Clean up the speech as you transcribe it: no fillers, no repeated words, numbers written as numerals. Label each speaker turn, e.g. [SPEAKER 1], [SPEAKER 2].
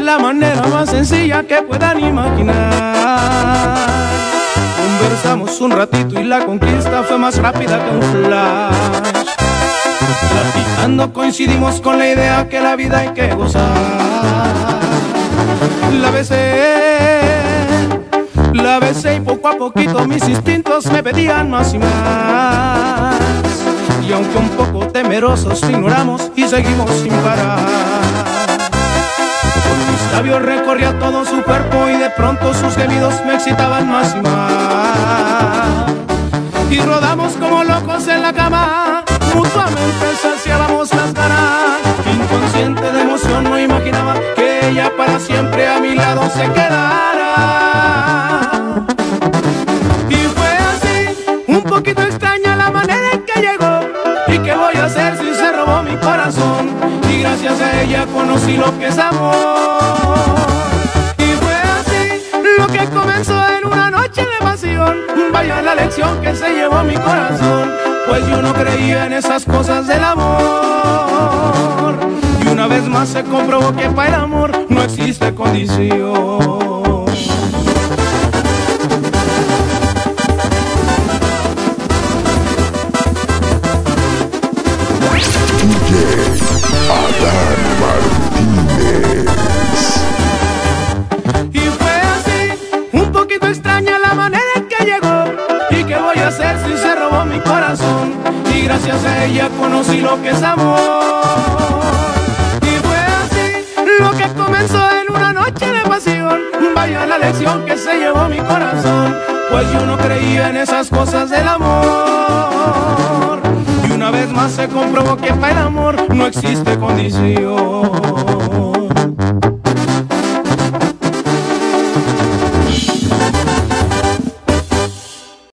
[SPEAKER 1] la manera más sencilla que puedan imaginar. Conversamos un ratito y la conquista fue más rápida que un flash. Platicando coincidimos con la idea que la vida hay que gozar. La besé y poco a poquito mis instintos me pedían más y más. Y aunque un poco temerosos ignoramos y seguimos sin parar. Con mis labios recorría todo su cuerpo y de pronto sus gemidos me excitaban más y más. Y rodamos como locos en la cama, mutuamente saciábamos las ganas. Inconsciente de emoción no imaginaba que ella para siempre a mi lado se quedara. Y fue así, un poquito extraña la manera en que llegó. ¿Y qué voy a hacer si se robó mi corazón? Y gracias a ella conocí lo que es amor. Y fue así, lo que comenzó en una noche de pasión. Vaya la lección que se llevó mi corazón, pues yo no creía en esas cosas del amor. Y una vez más se comprobó que para el amor no existe condición.
[SPEAKER 2] Adán Martínez.
[SPEAKER 1] Y fue así, un poquito extraña la manera en que llegó. ¿Y qué voy a hacer si se robó mi corazón? Y gracias a ella conocí lo que es amor. Y fue así, lo que comenzó en una noche de pasión. Vaya la lección que se llevó mi corazón, pues yo no creía en esas cosas del amor. Y una vez más se comprobó que para el amor no existe condición.